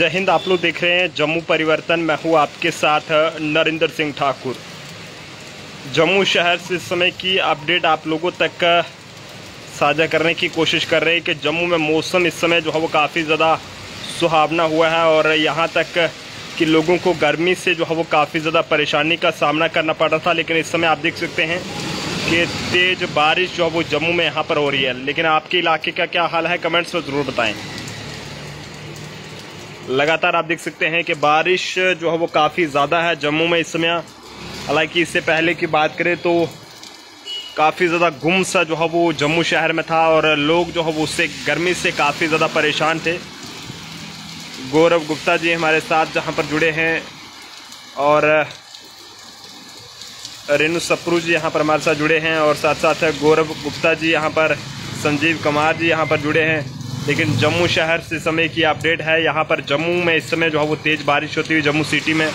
जय हिंद। आप लोग देख रहे हैं जम्मू परिवर्तन। मैं हूं आपके साथ नरेंद्र सिंह ठाकुर। जम्मू शहर से इस समय की अपडेट आप लोगों तक साझा करने की कोशिश कर रहे हैं कि जम्मू में मौसम इस समय जो है वो काफ़ी ज़्यादा सुहावना हुआ है और यहाँ तक कि लोगों को गर्मी से जो है वो काफ़ी ज़्यादा परेशानी का सामना करना पड़ रहा था। लेकिन इस समय आप देख सकते हैं कि तेज़ बारिश जो है वो जम्मू में यहाँ पर हो रही है। लेकिन आपके इलाके का क्या हाल है, कमेंट्स में ज़रूर बताएं। लगातार आप देख सकते हैं कि बारिश जो है वो काफ़ी ज़्यादा है जम्मू में इस समय। हालांकि इससे पहले की बात करें तो काफ़ी ज़्यादा गुम सा जो है वो जम्मू शहर में था और लोग जो है वो उससे गर्मी से काफ़ी ज़्यादा परेशान थे। गौरव गुप्ता जी हमारे साथ जहां पर जुड़े हैं और रेणु सप्रू जी यहाँ पर हमारे साथ जुड़े हैं और साथ साथ गौरव गुप्ता जी यहाँ पर, संजीव कुमार जी यहाँ पर जुड़े हैं। लेकिन जम्मू शहर से समय की अपडेट है। यहाँ पर जम्मू में इस समय जो है वो तेज़ बारिश होती हुई जम्मू सिटी में,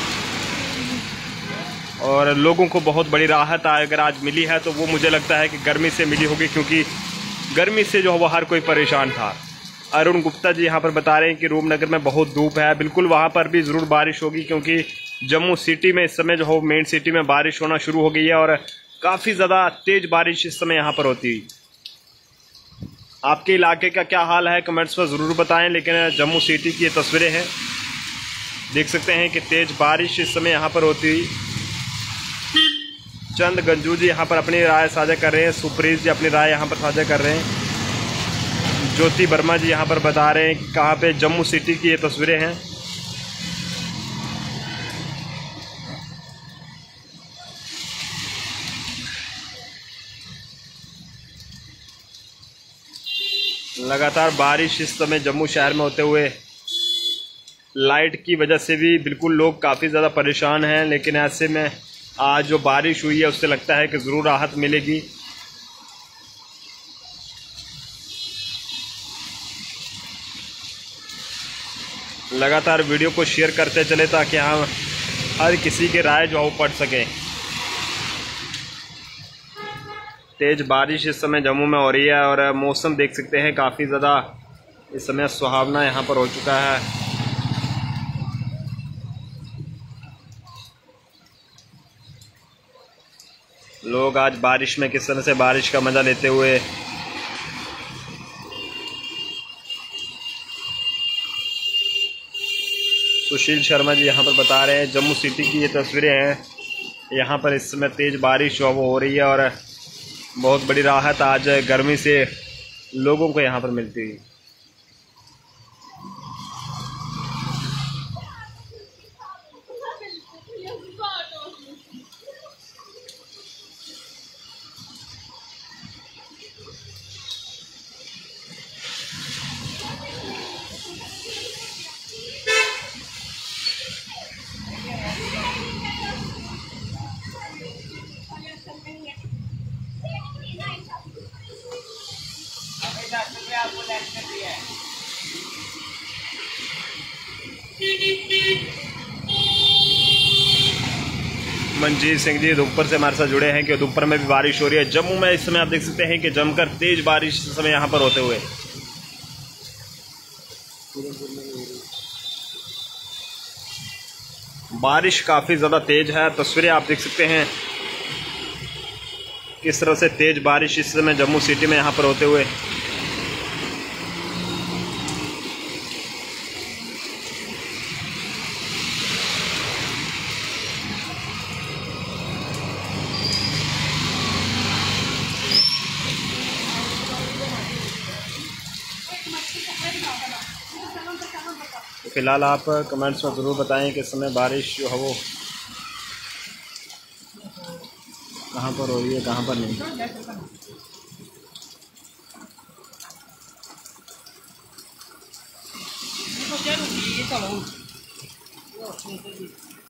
और लोगों को बहुत बड़ी राहत अगर आज मिली है तो वो मुझे लगता है कि गर्मी से मिली होगी, क्योंकि गर्मी से जो है वो हर कोई परेशान था। अरुण गुप्ता जी यहाँ पर बता रहे हैं कि रूपनगर में बहुत धूप है। बिल्कुल वहाँ पर भी ज़रूर बारिश होगी, क्योंकि जम्मू सिटी में इस समय जो है मेन सिटी में बारिश होना शुरू हो गई है और काफ़ी ज़्यादा तेज़ बारिश इस समय यहाँ पर होती है। आपके इलाके का क्या हाल है, कमेंट्स में ज़रूर बताएं। लेकिन जम्मू सिटी की ये तस्वीरें हैं, देख सकते हैं कि तेज़ बारिश इस समय यहाँ पर होती हुई। चंद गंजू जी यहाँ पर अपनी राय साझा कर रहे हैं, सुप्रीत जी अपनी राय यहाँ पर साझा कर रहे हैं, ज्योति वर्मा जी यहाँ पर बता रहे हैं कि कहाँ पे जम्मू सिटी की ये तस्वीरें हैं। लगातार बारिश इस समय जम्मू शहर में होते हुए लाइट की वजह से भी बिल्कुल लोग काफ़ी ज़्यादा परेशान हैं। लेकिन ऐसे में आज जो बारिश हुई है उससे लगता है कि ज़रूर राहत मिलेगी। लगातार वीडियो को शेयर करते चले ताकि हम हर किसी के राय जो है वो पढ़ सकें। तेज़ बारिश इस समय जम्मू में हो रही है और मौसम देख सकते हैं काफ़ी ज़्यादा इस समय सुहावना यहाँ पर हो चुका है। लोग आज बारिश में किस तरह से बारिश का मज़ा लेते हुए सुशील शर्मा जी यहाँ पर बता रहे हैं जम्मू सिटी की ये तस्वीरें हैं। यहाँ पर इस समय तेज़ बारिश जो वो हो रही है और बहुत बड़ी राहत आज गर्मी से लोगों को यहाँ पर मिलती है। मंजीत सिंह जी उधमपुर से हमारे साथ जुड़े हैं कि उधमपुर में भी बारिश हो रही है। जम्मू में इस समय आप देख सकते हैं कि जमकर तेज बारिश इस समय यहाँ पर होते हुए बारिश काफ़ी ज़्यादा तेज है। तस्वीरें आप देख सकते हैं किस तरह से तेज बारिश इस समय जम्मू सिटी में यहाँ पर होते हुए। तो फिलहाल आप कमेंट्स में ज़रूर बताएं कि इस समय बारिश जो है वो कहाँ पर हो रही है, कहाँ पर नहीं।